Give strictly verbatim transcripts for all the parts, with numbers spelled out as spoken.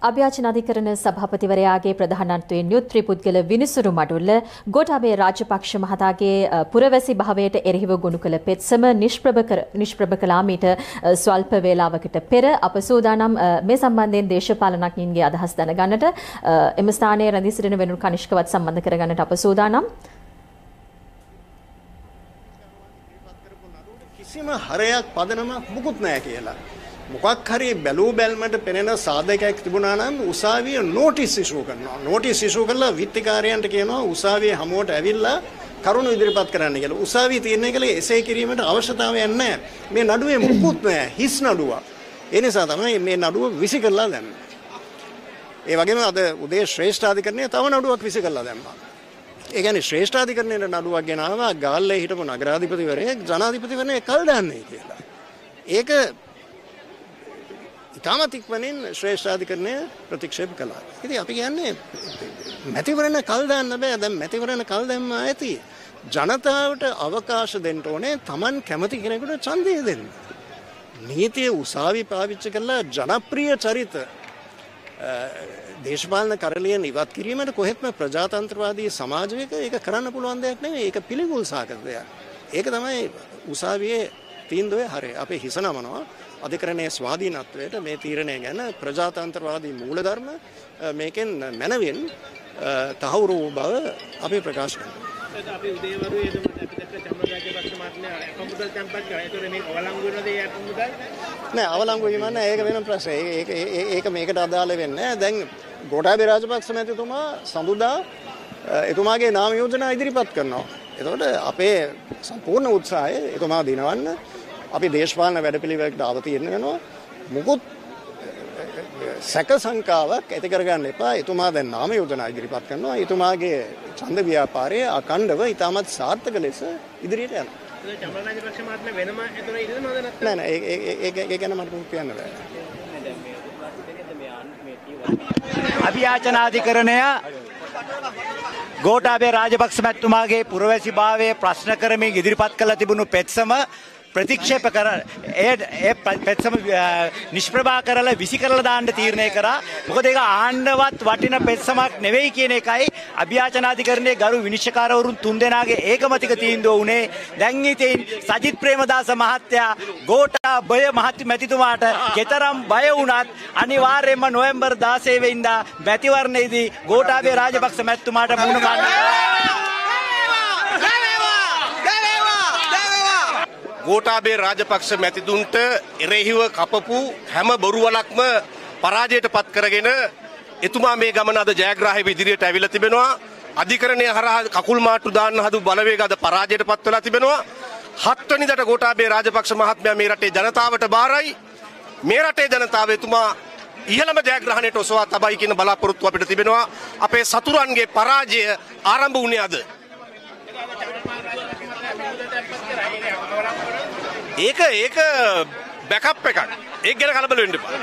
අභ්‍යාචනාධිකරණ සභාපතිවරයාගේ ප්‍රධානත්වයෙන් යුත් ත්‍රිපුද්ගල විනිසුරු මඩුල්ල ගෝඨාභය රාජපක්ෂ මහතාගේ පුරවැසි භාවයට එරෙහිව ගොනු කළ පෙත්සම නිෂ්ප්‍රභ කළා මීට ස්වල්ප වේලාවකට පෙර අප සූදානම් මේ සම්බන්ධයෙන් දේශපාලනඥයින්ගේ අදහස් දැනගන්නට එම ස්ථානයේ රැඳී සිටින වෙනුරු කනිෂ්කවත් සම්බන්ධ කරගන්නට අප සූදානම්. කිසිම හරයක් පදනමක් මුකුත් නැහැ කියලා. මොකක් හරි බැලූ බැල්මට පෙනෙන සාධකයක් තිබුණා නම් උසාවිය නෝටිස් ඉෂු කරනවා. නෝටිස් ඉෂු කළා විත්තිකාරයන්ට කියනවා උසාවියේ හමුවට ඇවිල්ලා කරුණු ඉදිරිපත් කරන්න කියලා. උසාවිය තීරණය කළේ එසේ කිරීමට අවශ්‍යතාවයක් නැහැ. මේ නඩුවේ මුකුත් නැහැ. හිස් නඩුවක්. ඒ නිසා තමයි මේ නඩුව විසි කරලා දැම්මේ. ඒ වගේම අද උදේ ශ්‍රේෂ්ඨාධිකරණය තව නඩුවක් විසි කරලා දැම්මා. ඒ කියන්නේ ශ්‍රේෂ්ඨාධිකරණයේ නඩුවක් ගෙනාවා ගාල්ලේ හිටපු නගරාධිපතිවරයෙක් ජනාධිපතිවරයෙක් කල් දාන්නේ කියලා. ඒක ඉතාමත් ඉක්මනින් ශ්‍රේෂ්ඨාධිකරණය ප්‍රතික්ෂේප කළා. ඉතින් අපි කියන්නේ මැතිවරණ කල් දාන්න බෑ. දැන් මැතිවරණ කල් දැම්මා ඇති. ජනතාවට අවකාශ දෙන්න ඕනේ Taman කැමති කෙනෙකුට ඡන්දය දෙන්න. නීතිය උසාවි පාවිච්චි කරලා ජනප්‍රිය චරිත දේශපාලන කරලියෙන් ඉවත් කිරීමට කොහෙත්ම ප්‍රජාතන්ත්‍රවාදී සමාජයක ඒක කරන්න පුළුවන් දෙයක් නෙවෙයි. ඒක පිළිකුල් සාකච්ඡා දෙයක්. ඒක තමයි උසාවියේ තීන්දුවේ හරය. අපි හිස නමනවා අධිකරණයේ ස්වාධීනත්වයට මේ තීරණය ගැන ප්‍රජාතන්ත්‍රවාදී මූලධර්ම මේකෙන් මැනවින් තහවුරු වූ බව අපි ප්‍රකාශ කරනවා. අපි උදේවරුේ එදම අපි දැක්ක චම්මරාජ පක්ෂ මාත්‍යා කම්පියුටර් තැන්පත් කරා. ඒතර මේ අවලංගු වෙනවද ඒ අකම්පියුටර්? නෑ අවලංගු වීම නෑ. ඒක වෙන ප්‍රශ්නයක්. ඒක ඒක මේකට අදාළ වෙන්නේ නෑ. දැන් ගෝඨාභය රාජපක්ෂ මැතිතුමා සඳුදා එතුමාගේ නාම යෝජනා ඉදිරිපත් කරනවා. එතකොට අපේ සම්පූර්ණ උත්සාහය එතුමා දිනවන්න අපි දේශපාලන වැඩපිළිවෙලකට අවතීර්ණ වෙනවා. මුකුත් සැක සංකාවක් ඇති කරගන්න එපා. එතුමා දැන් නාම යෝජනා ඉදිරිපත් කරනවා. එතුමාගේ ඡන්ද ව්‍යාපාරය අඛණ්ඩව ඉතාමත් සාර්ථක ලෙස ඉදිරියට යනවා. ඒ චම්මරාජ පක්ෂ මාත්‍යා වෙනම එතන ඉන්නවද නැත්නම්? නෑ නෑ ඒක ඒක ගැන මට කියන්න බෑ. අභියාචනාධිකරණය ගෝඨාභය රාජපක්ෂ මැතිතුමාගේ පුරවැසිභාවය ප්‍රශ්න කරමින් ඉදිරිපත් කළ තිබුණු පෙත්සම ප්‍රතික්ෂේප කර ඒ පෙත්සම නිෂ්ප්‍රභා කරලා විසි කරලා දාන්න තීරණය කරා. මොකද ඒක ආණ්ඩවත් වටින පෙත්සමක් නෙවෙයි කියන එකයි අභියාචනාධිකරණයේ ගරු විනිශ්චයකාරවරුන් තුන්දෙනාගේ ඒකමතික තීන්දුව උනේ. දැන් ඉතින් සජිත් ප්‍රේමදාස මහත්තයා ගෝඨාභය මැතිතුමාට කෙතරම් බය වුණත් අනිවාර්යයෙන්ම නොවැම්බර් දාසය වෙනිදා මැතිවරණයේදී ගෝඨාභය රාජපක්ෂ මැතිතුමාට මුණ ගන්න ගෝඨාභය රාජපක්ෂ මැතිතුන්ට එරෙහිව කපපු හැම බොරුවලක්ම පරාජයට පත් කරගෙන එතුමා මේ ගමන අද ජයග්‍රාහීව ඉදිරියට ඇවිල්ලා තිබෙනවා. අධිකරණය හරහා කකුල් මාට්ටු දාන්න හදු බලවේග අද පරාජයට පත් වෙලා තිබෙනවා. හත් වෙනිදාට ගෝඨාභය රාජපක්ෂ මහත්මයා මේ රටේ ජනතාවට බාරයි. මේ රටේ ජනතාව එතුමා ඉහළම ජයග්‍රහණයට ඔසවා තබයි කියන බලාපොරොත්තු අපිට තිබෙනවා. අපේ සතුරන්ගේ පරාජය ආරම්භ වුණේ අද. ඒක ඒක බෑකප් එකක්. ඒක ගැන කලබල වෙන්න එපා.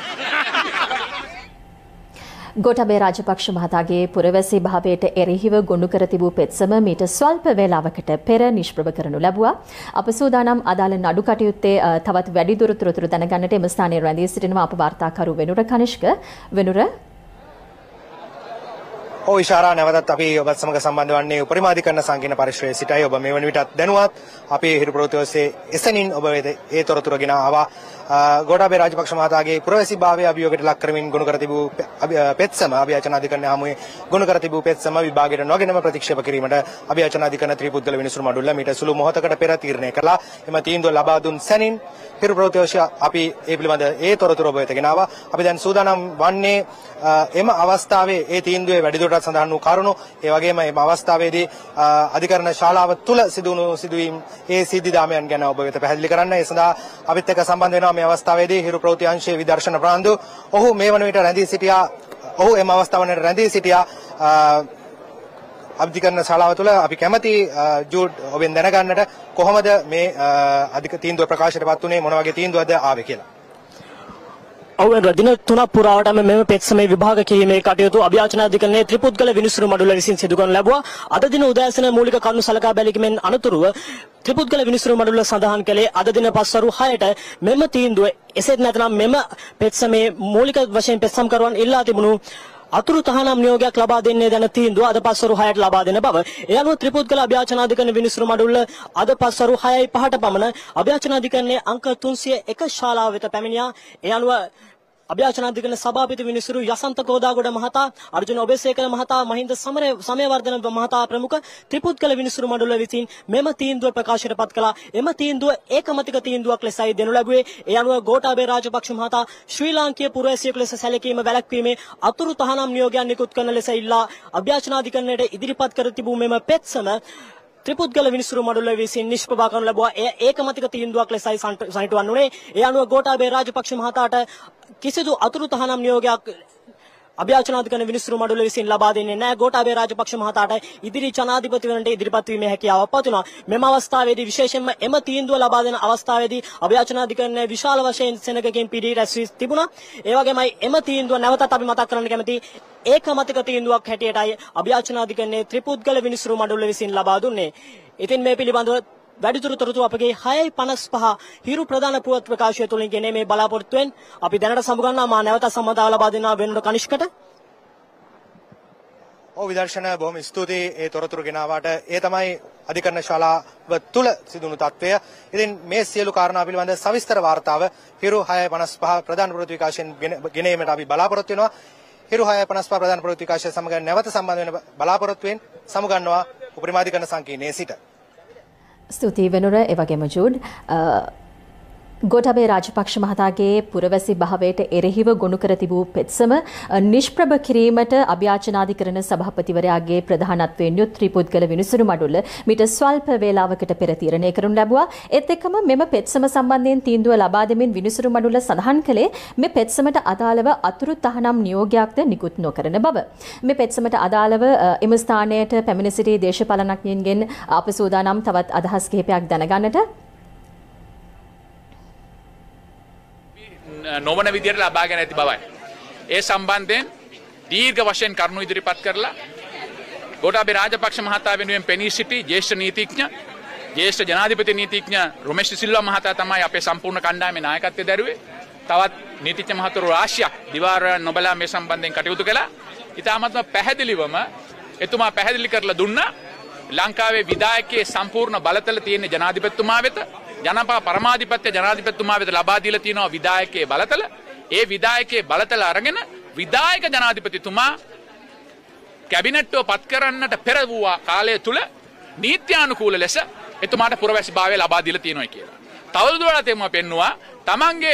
ගෝඨාභය රාජපක්ෂ මහතාගේ පුරවැසි භාවයට එරෙහිව ගොනු කර තිබූ පෙත්සම මීට ස්වල්ප වේලාවකට පෙර නිෂ්ප්‍රභ කරනු ලැබුවා. අප සූදානම් අදාළ නඩු කටයුත්තේ තවත් වැඩිදුර තොරතුරු දැනගන්නට එම ස්ථානයේ රැඳී සිටිනවා අප වාර්තාකරු වෙනුර කනිෂ්ක. වෙනුර ඔව් ඉෂාරා නැවතත් අපි ඔබත් සමග සම්බන්ධ වන්නේ උපරිමාධිකරණ සංකීර්ණ පරිශ්‍රයේ සිටයි. ඔබ මේ වන විටත් දැනුවත් අපේ හිරු ප්‍රවෘත්ති ඔස්සේ එසනින් ඔබ වෙත ඒ තොරතුරු ගෙන ආවා. ගෝඨාභය රාජපක්ෂ මහතාගේ පුරවැසිභාවය අභියෝගයට ලක් කරමින් ගොනු කර තිබූ පෙත්සම අභියාචනාධිකරණය හමුවේ ගොනු කර තිබූ පෙත්සම විභාගයට නොගෙනම ප්‍රතික්ෂේප කිරීමට අභියාචනාධිකරණ ත්‍රිපුද්ගල විනිසුරු මඩුල්ල මීට සුළු මොහොතකට පෙර තීරණය කළා. එම තීන්දුව ලබා දුන් සැනින් හිරු ප්‍රවෘත්ති ඔස්සේ අපි ඒ පිළිබඳ ඒ තොරතුරු ඔබ වෙත ගෙන ආවා. අපි දැන් සූදානම් වන්නේ එම අවස්ථාවේ ඒ තීන්දුවේ වැඩිදුරටත් සඳහන් වූ කරුණු ඒ වගේම මේ අවස්ථාවේදී අධිකරණ ශාලාව තුල සිදුණු සිදුවීම් ඒ සිද්ධිදාමයන් ගැන ඔබ වෙත පැහැදිලි කරන්න. ඒ සඳහා අපිත් එක්ක සම්බන්ධ වෙනවා මේ අවස්ථාවේදී හිරු ප්‍රවෘත්ති අංශයේ විදර්ශන ප්‍රාන්දු. ඔහු මේ වන විට රැඳී සිටියා. ඔහු එම අවස්ථාවකට රැඳී සිටියා. අධිකරණ ශාලාව තුළ අපි කැමැති ජූඩ් ඔබෙන් දැනගන්නට කොහොමද මේ අධික තීන්දුව ප්‍රකාශයටපත් වුණේ මොන වගේ තීන්දුවක්ද ආවේ කියලා. දින තුනක් පුරාවටම මෙම පෙත්සමේ විභාග කිරීමේ කටයුතු අභියාචනාධිකරණයේ ත්‍රිපුද්ගල විනිසුරු මඩුල්ල විසින් සිදු කරනු ලැබුවා. අද දින උදෑසන මූලික කරුණු සලකා බැලීමෙන් අනතුරුව ත්‍රිපුද්ගල විනිසුරු මඩුල්ල සඳහන් කළේ අද දින පස්වරු හයට මෙම තීන්දුව එසේත් නැත්නම් මෙම පෙත්සමේ මූලික වශයෙන් පෙත්සම්කරුවන් ඉල්ලා තිබුණු අතුරු තහනම් නියෝගයක් ලබා දෙන්නේ දැන තීන්දුව අද පස්වරු හයට ලබා දෙන බව. ඒ අනුව ත්‍රිපුද්ගල අභියාචනාධිකරණ විනිසුරු මඩුල්ල අද පස්වරු හයයි පහට පමණ අභියාචනාධිකරණයේ අංක තුන්සිය එක ශාලාව වෙත පැමිණියා. ඒ අනුව අභියාචනාධිකරණ සභාපති විනිසුරු යසන්ත කෝදාගොඩ මහතා, අර්ජුන ඔබේසේකර මහතා, මහින්ද සමයවර්ධන මහතා ප්‍රමුඛ ත්‍රිපුද්ගල විනිසුරු මඩුල්ල විසින් මෙම තීන්දුව ප්‍රකාශයට පත් කළා. එම තීන්දුව ඒකමතික තීන්දුවක් ලෙසයි දෙනු ලැබුවේ. ඒ අනුව ගෝඨාභය රාජපක්ෂ මහතා ශ්‍රී ලාංකීය පුරවැසියෙකු ලෙස සැලකීම වැළැක්වීමේ අතුරු තහනම් නියෝගයන් නිකුත් කරන ලෙස ඉල්ලා අභියාචනාධිකරණයට ඉදිරිපත් කර තිබූ මෙම පෙත්සම ත්‍රිපුද්ගල විනිසුරු මඩුල්ල විසින් නිෂ්ප්‍රභා කරනු ලැබුවා. එය ඒකමතික තීන්දුවක් ලෙසයි සනිටුවන් වුණේ. ඒ අනුව ගෝඨාභය රාජපක්ෂ මහතාට කිසිදු අතුරු තහනම් නියෝගයක් අභියාචනාධිකරණ විනිසුරු මඩුල්ල විසින් ලබා දෙන්නේ නැහැ. ගෝඨාභය රාජපක්ෂ මහතාට ඉදිරි ජනාධිපතිවරණට ඉදිරිපත් වීමේ හැකියාවක් පවතිනවා. මෙම අවස්ථාවේදී විශේෂයෙන්ම එම තීන්දුව ලබා දෙන අවස්ථාවේදී අභියාචනාධිකරණයේ විශාල වශයෙන් සෙනගකින් පිරී රැස් වී තිබුණා. ඒ වගේමයි එම තීන්දුව නැවතත් අපි මතක් කරන්න කැමති ඒකමතික තීන්දුවක් හැටියටයි අභියාචනාධිකරණයේ ත්‍රිපුද්ගල විනිසුරු මඩුල්ල විසින් ලබා දුන්නේ. ඉතින් මේ පිළිබඳව වැඩිදුර තොරතුරු අපගේ හයයි පනස් පහ හිරු ප්‍රධාන පුවත් ප්‍රකාශය තුලින් ගෙන මේ බලාපොරොත්තුවෙන් අපි දැනට සමුගන්නවා. මා නැවත සම්මතාව ලබා දෙනවා වෙනුඩ කනිෂ්කට. ඔව් විදර්ශන බොහොම ස්තුතියි ඒ තොරතුරු ගෙනාවට. ඒ තමයි අධිකරණ ශාලාව තුල සිදුණු තත්ත්වය. ඉතින් මේ සියලු කාරණා පිළිබඳ සවිස්තර වාර්තාව හිරු හයයි පනස් පහ ප්‍රධාන පුවත් විකාශයෙන් ගෙනීමට අපි බලාපොරොත්තු වෙනවා. හිරු හයයි පනස් පහ ප්‍රධාන පුවත් විකාශය සමග නැවත සම්බන්ධ වෙන බලාපොරොත්තුවෙන් සමුගන්නවා උපරිමාධිකරණ සංකීර්ණයේ සිට. ස්තුතියි වෙනුර. ඒ වගේම ජූඩ් ගෝඨාභය රාජපක්ෂ මහතාගේ පුරවැසි භාවයට එරෙහිව ගොනු කර තිබූ පෙත්සම නිෂ්ප්‍රභ කිරීමට අභියාචනාධිකරණ සභාපතිවරයාගේ ප්‍රධානත්වයෙන් යුත් ත්‍රිපුද්ගල විනිසුරු මඩුල්ල මීට ස්වල්ප වේලාවකට පෙර තීරණය කරනු ලැබුවා. ඒත් එක්කම මෙම පෙත්සම සම්බන්ධයෙන් තීන්දුව ලබා දෙමින් විනිසුරු මඩුල්ල සඳහන් කළේ මේ පෙත්සමට අදාළව අතුරු තහනම් නියෝගයක්ද නිකුත් නොකරන බව. මේ පෙත්සමට අදාළව එම ස්ථානයට පැමිණ සිටි දේශපාලනඥයින්ගෙන් අප සූදානම් තවත් අදහස් කිහිපයක් දැනගන්නට. නොවන විදියට ලබාගෙන ඇති බවයි. ඒ සම්බන්ධයෙන් දීර්ඝ වශයෙන් කරුණු ඉදිරිපත් කරලා ගෝඨාභය රාජපක්ෂ මහතා වෙනුවෙන් පෙනී සිටි ජ්‍යෙෂ්ඨ නීතිඥ ජ්‍යෙෂ්ඨ ජනාධිපති නීතිඥ රොමේෂ් සිල්වා මහතා තමයි අපේ සම්පූර්ණ කණ්ඩායමේ නායකත්වය දරුවේ. තවත් නීතිඥ මහතුරු රාශියක් දිවාරයන් නොබලා මේ සම්බන්ධයෙන් කටයුතු කළා. ඉතාමත්ම පැහැදිලිවම එතුමා පැහැදිලි කරලා දුන්නා ලංකාවේ විධායකයේ සම්පූර්ණ බලතල තියෙන ජනාධිපතිතුමා වෙත, ජනපා පරමාධිපත්‍ය ජනාධිපතිතුමා වෙත ලබා දීලා තියෙනවා විධායකයේ බලතල. ඒ විධායකයේ බලතල අරගෙන විධායක ජනාධිපතිතුමා කැබිනට්ව පත් කරන්නට පෙර වූ කාලය තුල නීත්‍යානුකූල ලෙස එතුමාට පුරවැසි භාවය ලබා දීලා තියෙනවා කියලා. තවදුරටත් එතුමා පෙන්නවා තමන්ගේ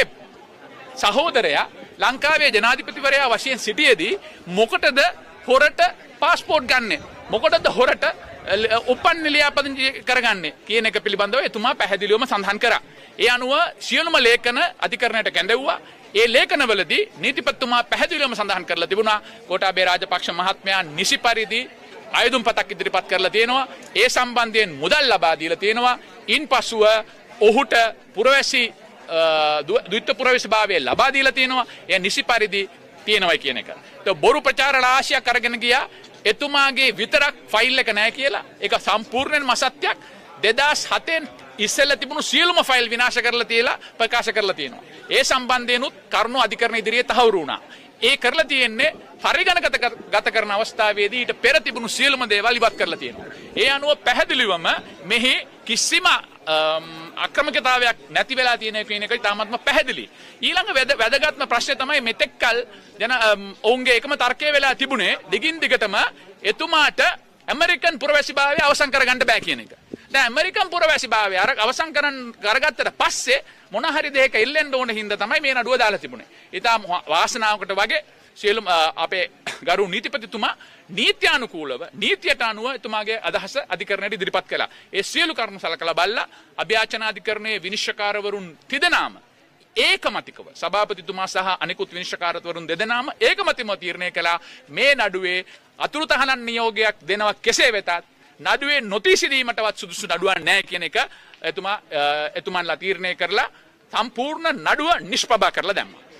සහෝදරයා ලංකාවේ ජනාධිපතිවරයා වශයෙන් සිටියේදී මොකටද හොරට පාස්පෝර්ට් ගන්නෙ? මොකටද හොරට උපන් ලියාපදිංචි කරගන්නේ කියන එක පිළිබඳව එතුමා පැහැදිලිවම සඳහන් කරා. ඒ අනුව සියලුම ලේඛන අධිකරණයට කැඳවුවා. ඒ ලේඛනවලදී නීතිපතිතුමා පැහැදිලිවම සඳහන් කරලා තිබුණා ගෝඨාභය රාජපක්ෂ මහත්මයා නිසි පරිදි ආයුධම් පතක් ඉදිරිපත් කරලා තියෙනවා. ඒ සම්බන්ධයෙන් මුදල් ලබා දීලා තියෙනවා. ඉන්පසුව ඔහුට පුරවැසි ද්විත්ව පුරවැසි භාවය ලබා දීලා තියෙනවා. එය නිසි පරිදි තියෙනවා කියන එක. તો බොරු ප්‍රචාර රාශියක් අරගෙන ගියා. එතුමාගේ විතරක් ෆයිල් එක නැහැ කියලා. ඒක සම්පූර්ණයෙන්ම අසත්‍යක්. දෙදාස් හතෙන් ඉස්සෙල්ලා තිබුණු සියලුම ෆයිල් විනාශ කරලා තියලා ප්‍රකාශ කරලා තියෙනවා. ඒ සම්බන්ධයෙන්ුත් කරුණු අධිකරණ ඉදිරියේ තහවුරු වුණා. ඒ කරලා තියෙන්නේ පරිගණකගත ගත කරන අවස්ථාවේදී ඊට පෙර තිබුණු සියලුම දේවල් ඉවත් කරලා තියෙනවා. ඒ අනුව පැහැදිලිවම මෙහි කිසිම අක්‍රමිකතාවයක් නැති වෙලා තියෙන කියන එක තාමත්ම පැහැදිලි. ඊළඟ වැදගත්ම ප්‍රශ්නේ තමයි මෙතෙක්කල් ජන ඔවුන්ගේ එකම තර්කය වෙලා තිබුණේ දිගින් දිගටම එතුමාට ඇමරිකන් පුරවැසිභාවය අවසන් කරගන්න බෑ කියන එක. දැන් ඇමරිකන් පුරවැසිභාවය අර අවසන් කරන් කරගත්තට පස්සේ මොන හරි දෙයක ඉල්ලෙන්න ඕන හින්දා තමයි මේ නඩුව දාලා තිබුණේ. ඊටාම වාසනාවකට වගේ සියලුම අපේ ගරු නීතිපතිතුමා නීත්‍යානුකූලව නීතියට අනුව එතුමාගේ අදහස අධිකරණයට ඉදිරිපත් කළා. ඒ සියලු කරුණු සලකලා බලලා අභියාචනාධිකරණයේ විනිශ්චයකාරවරුන් තිදෙනාම ඒකමතිකව සභාපතිතුමා සහ අනිකුත් විනිශ්චයකාරවරුන් දෙදෙනාම ඒකමතිකව තීරණය කළා මේ නඩුවේ අතුරු තහනම් නියෝගයක් දෙනවා කෙසේ වෙතත් නඩුවේ නොතිස් දීමටවත් සුදුසු නඩුවක් නැහැ කියන එක එතුමා එතුමන්ලා තීරණය කරලා සම්පූර්ණ නඩුව නිෂ්ප්‍රභා කරලා දැම්මා.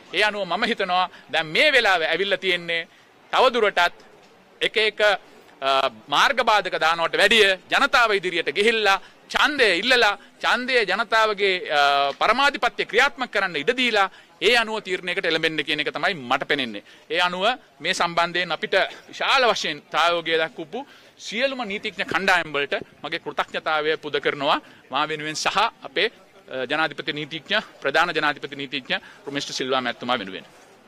ඒ අනුව මම හිතනවා දැන් මේ වෙලාවේ ඇවිල්ලා තියෙන්නේ තවදුරටත් එක එක මාර්ග බාධක දානවට වැඩිය ජනතාව ඉදිරියට ගිහිල්ලා ඡන්දය ඉල්ලලා ඡන්දය ජනතාවගේ පරමාධිපත්‍ය ක්‍රියාත්මක කරන්න ඉඩ දීලා ඒ අනුව තීරණයකට එළඹෙන්න කියන එක තමයි මට පෙනෙන්නේ. ඒ අනුව මේ සම්බන්ධයෙන් අපිට විශාල වශයෙන් තායෝගය දක්වපු සියලුම නීතිඥ කණ්ඩායම් වලට මගේ කෘතඥතාවය පුද කරනවා මා වෙනුවෙන් සහ අපේ ජනාධිපති නීතිඥ ප්‍රධාන ජනාධිපති නීතිඥ රොමේෂ් සිල්වා මැතිතුමා වෙනුවෙන්.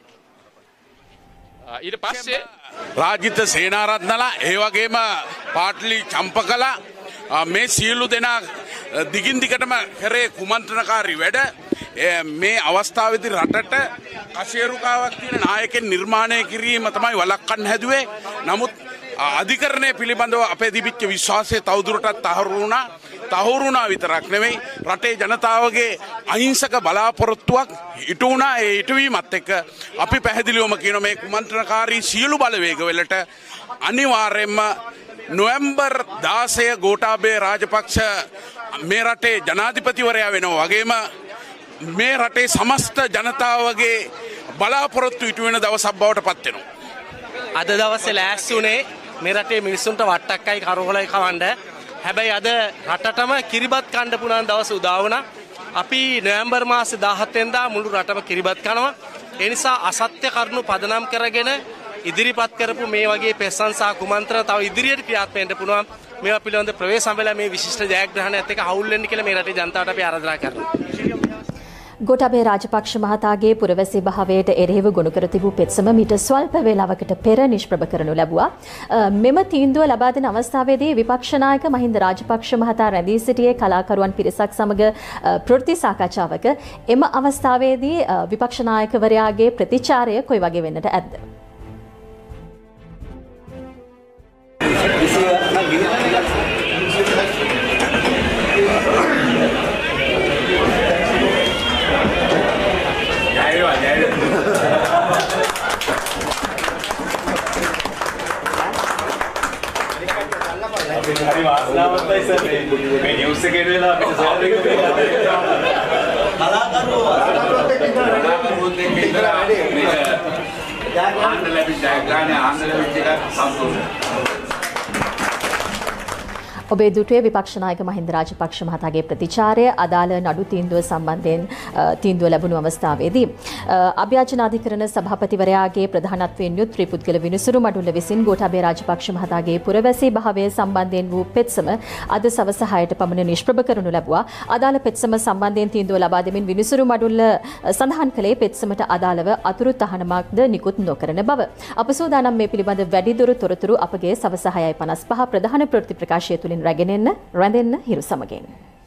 ඊට පස්සේ රාජිත සේනාරත්නලා ඒ වගේම පාටලි චම්පකලා මේ සියලු දෙනා දිගින් දිගටම කරේ කුමන්ත්‍රණකාරී වැඩ මේ අවස්ථාවේදී රටට කශේරුකාවක් තියෙන නායකෙන් නිර්මාණය කිරීම තමයි වළක්වන්න හැදුවේ. නමුත් අධිකරණය පිළිබඳව අපේ තිබිච්ච විශ්වාසය තවදුරටත් තහවුරු වුණා. තහවුරු වුණා විතරක් නෙවෙයි රටේ ජනතාවගේ අහිංසක බලාපොරොත්තුවක් ඉටු වුණා. ඒ ඉටුවීමත් එක්ක අපි පැහැදිලිවම කියන මේ කුමන්ත්‍රණකාරී සියලු බලවේගවලට අනිවාර්යයෙන්ම නොවැම්බර් දාසය ගෝඨාභය රාජපක්ෂ මේ රටේ ජනාධිපතිවරයා වෙනවා වගේම මේ රටේ සමස්ත ජනතාවගේ බලාපොරොත්තු ඉටු වෙන දවසක් බවට පත් වෙනවා. අද දවසේ ලෑස්ති උනේ මේ රටේ මිනිස්සුන්ට වට්ටක්කයි කරකොලයි කවන්න. හැබැයි අද රටටම කිරිබත් කන්න පුළුවන් දවස උදා වුණා. අපි නොවැම්බර් මාසේ දාහත් වෙනිදා මුළු රටම කිරිබත් කනවා. ඒ නිසා අසත්‍ය කරුණු පදනම් කරගෙන ඉදිරිපත් කරපු මේ වගේ ප්‍රශංසා කුමන්ත්‍රණ තව ඉදිරියට ක්‍රියාත්මක වෙන්න පුළුවන්. මේවා පිළිබඳ ප්‍රවේශ සම්මේලනයේ මේ විශිෂ්ට ජයග්‍රහණයත් එක්ක හවුල් වෙන්න කියලා මේ රටේ ජනතාවට අපි ආරාධනා කරනවා. ගෝඨාභය රාජපක්ෂ මහතාගේ පුරවැසි භාවයට එරෙහිව ගොනු කර තිබූ පෙත්සම මීට ස්වල්ප වේලාවකට පෙර නිෂ්ප්‍රභ කරනු ලැබුවා. මෙම තීන්දුව ලබා දෙන අවස්ථාවේදී විපක්ෂ නායක මහින්ද රාජපක්ෂ මහතා රැඳී සිටියේ කලාකරුවන් පිරිසක් සමග ප්‍රවෘත්ති සාකච්ඡාවක. එම අවස්ථාවේදී විපක්ෂ නායකවරයාගේ ප්‍රතිචාරය කොයි වගේ වෙන්නට ඇද්ද? හරි වාසනාවන්තයි සර් මේ නිවුස් එකේ වෙලා අපිට සර් එක කලාකරුවෝ කලාකරුවෝත් එක්ක ඉඳලා මේක ආන්න ලැබිච්ච ජයග්‍රහණය ආන්න ලැබිච්ච එක සම්පූර්ණයි. ඔබේ දුටුවේ විපක්ෂ නායක මහින්ද රාජපක්ෂ මහතාගේ ප්‍රතිචාරය අදාළ නඩු තීන්දුව සම්බන්ධයෙන් තීන්දුව ලැබුණු අවස්ථාවේදී අභ්‍යාචනාධිකරණ සභාපතිවරයාගේ ප්‍රධානත්වයෙන් යුත් ත්‍රිපුද්ගල විනිසුරු මඩුල්ල විසින් ගෝඨාභය රාජපක්ෂ මහතාගේ පුරවැසි භාවය සම්බන්ධයෙන් වූ පෙත්සම අද සවස හයට පමණ නිෂ්ප්‍රභ කරනු ලැබුවා. අදාළ පෙත්සම සම්බන්ධයෙන් තීන්දුව ලබා දෙමින් විනිසුරු මඩුල්ල සඳහන් කළේ පෙත්සමට අදාළව අතුරු තහනමක්ද නිකුත් නොකරන බව. අප සූදානම් මේ පිළිබඳ වැඩිදුර තොරතුරු අපගේ සවස හයයි පනස් පහ ප්‍රධාන ප්‍රවෘත්ති ප්‍රකාශය තුලින් රැගෙන එන්න රැඳෙන්න හිරු සමගින්.